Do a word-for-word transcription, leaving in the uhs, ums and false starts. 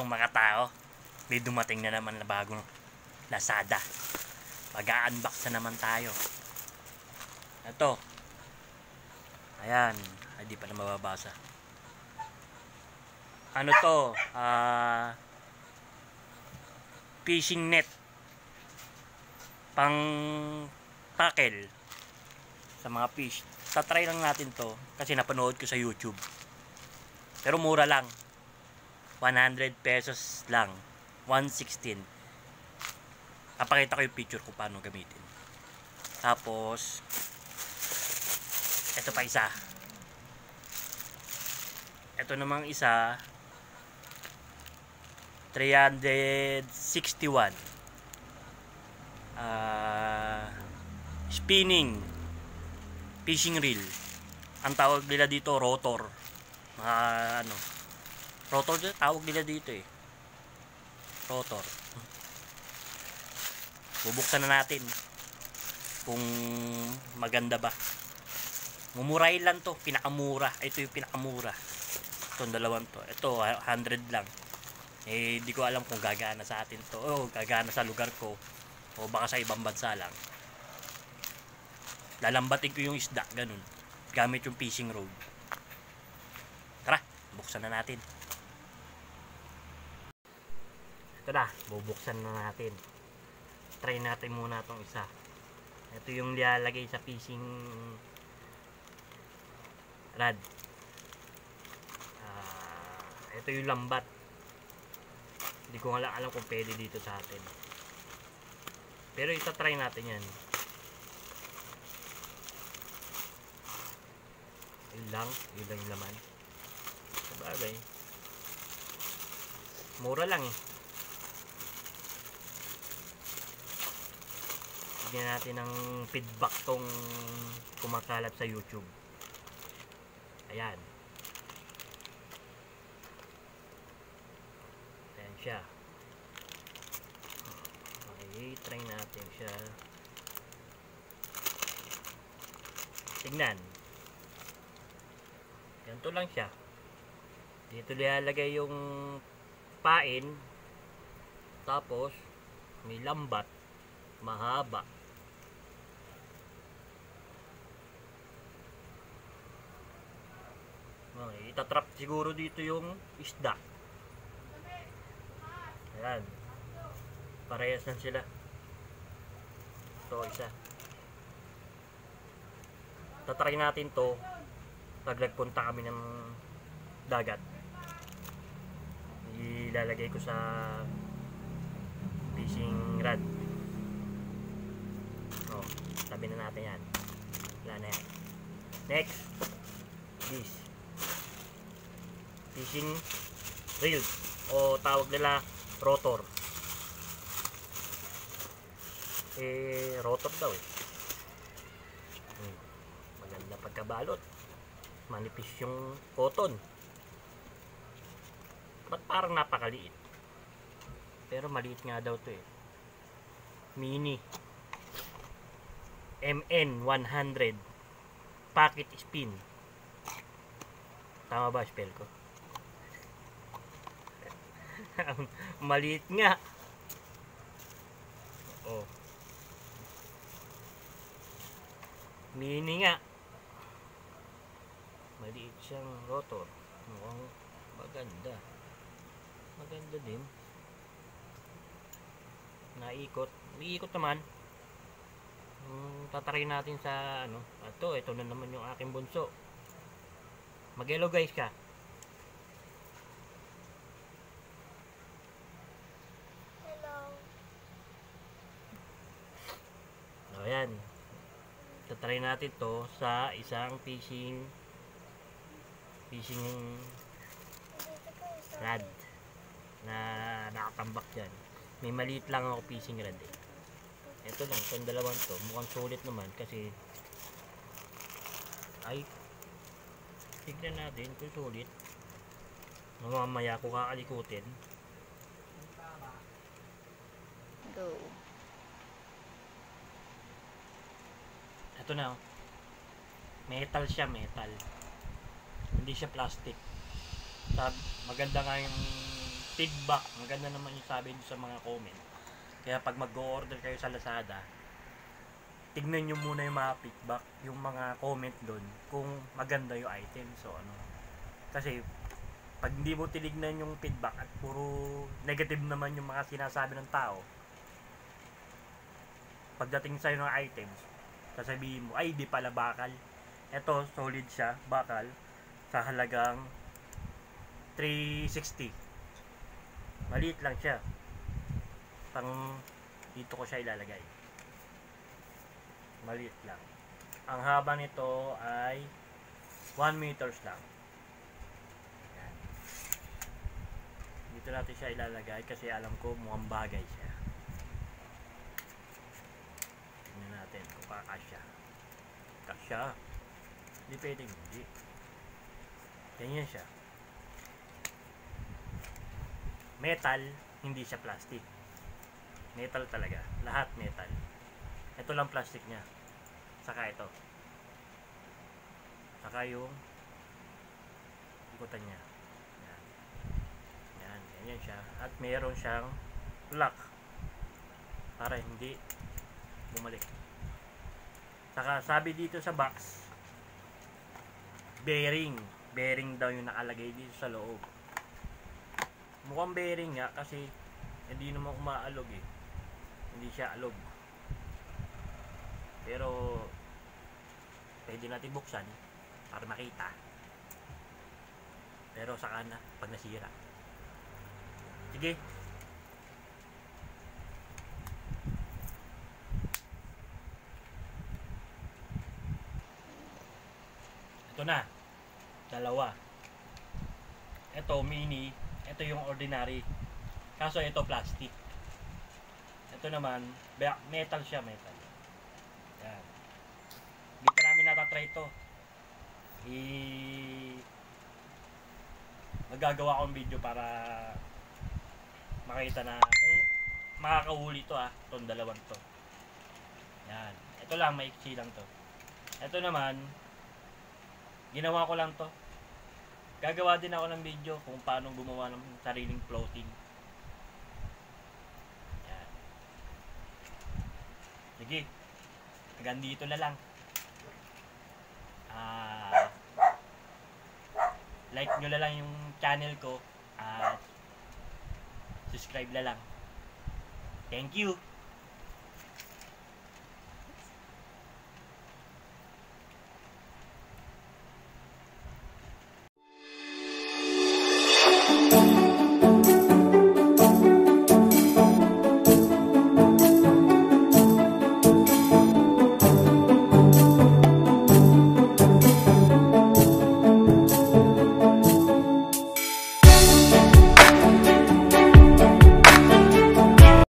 mga tao, may dumating na naman na bagong Lazada. Mag-a-unbox na naman tayo. Ito. Ayan, hindi pa na mababasa. Ano to? Ah, fishing net. Pang tackle sa mga fish. Tatry lang natin to kasi napanood ko sa YouTube. Pero mura lang. one hundred pesos lang. one sixteen. Napakita ko yung picture ko paano gamitin. Tapos ito pa isa. Ito namang isa three sixty-one. Uh, spinning fishing reel. Ang tawag nila dito rotor. Mga ano, rotor din tawag nila dito eh. Rotor. Bubuksan na natin kung maganda ba. Mumuray lang to, pinakamura. Ito yung pinakamura. Itong dalawang to. Ito one hundred lang. Eh di ko alam kung gagana sa atin to. O gagana sa lugar ko. O baka sa ibang bansa lang. Lalambatin ko yung isda, ganun. Gamit yung fishing rod. Tara, buksan na natin. Ito na, bubuksan na natin. Try natin muna itong isa. Ito yung nilalagay sa fishing rod. Uh, ito yung lambat. Hindi ko nga alam kung pwede dito sa atin. Pero itatry natin yan. Yun lang, yun lang yung laman. Sabagay, mura lang eh. Bigyan natin ng feedback tong kumakalat sa YouTube. Ayan. Ayan siya. Okay, try natin siya. Tignan. Ganito lang siya. Dito nilalagay yung pain. Tapos may lambat. Mahaba. Okay, itatrap siguro dito yung isda. Ayan. Parehas lang sila. Ito isa. Tatry natin to pag nagpunta kami ng dagat. Ilalagay ko sa fishing rod. Oh, tabi na natin yan. Wala na yan. Next, this fishing reel o tawag nila rotor. Eh, rotor daw eh. Hmm. Maganda pagkabalot. Manipis yung cotton. Ba't parang napakaliit? Pero maliit nga daw to eh. Mini M N one hundred Pocket Spin. Tama ba spell ko? Maliit nga. Oh. Mini nga. Maliit siyang rotor. Mukhang maganda. Maganda din. Naikot. Iikot naman. Hmm, tatry natin sa ano. Ito, ito na naman yung aking bunso. Mag-hello guys ka. Hello. O yan. Tatry natin to sa isang fishing fishing rod na nakatambak dyan. May maliit lang ako fishing rod eh. Ito lang, itong dalawang to mukhang sulit naman kasi ay tignan natin kung sulit. Mamaya ko kakalikutin. Go. Ito na oh. Metal siya, metal. Hindi siya plastic. Tab, maganda nga yung feedback. Maganda naman yung sabi nyo sa mga comment. Kaya pag mag-order kayo sa Lazada, tignan nyo muna yung mga feedback, yung mga comment doon, kung maganda yung item. So ano, kasi pag hindi mo tinignan yung feedback at puro negative naman yung mga sinasabi ng tao, pagdating sa'yo ng items, sasabihin mo, ay di pala bakal. Eto, solid siya, bakal, sa halagang three sixty. Maliit lang siya. Pang dito ko siya ilalagay. Maliit lang. Ang haba nito ay one meters lang. Yan. Dito natin siya ilalagay kasi alam ko mukhang bagay siya. Tingnan natin kung kakasya. Kasya. Hindi pwedeng hindi. Ganyan siya. Metal, hindi siya plastic. Metal talaga. Lahat metal. Ito lang plastic niya. Saka ito. Saka yung ikutan niya. Yan. Yan. Ganyan siya. At mayroon siyang lock. Para hindi bumalik. Saka sabi dito sa box, bearing. Bearing daw yung nakalagay dito sa loob. Mukhang bearing nga kasi hindi naman umaalog eh. Hindi siya alog. Pero pwede natin buksan para makita. Pero saka na pag nasira. Sige. Ito na. Dalawa. Ito mini. Ito yung ordinary. Kaso ito plastic. Ito naman, metal siya, metal. Yan. Hindi pa namin natatry ito. I... Magagawa akong video para makita na kung makakahuli ito ah. Itong dalawang to. Yan. Ito lang, maiksi lang to. Ito naman, ginawa ko lang to. Gagawa din ako ng video kung paano gumawa ng sariling floating. Yan. Sige. Hanggang dito na lang. Ah, like nyo na lang yung channel ko at subscribe na lang. Thank you.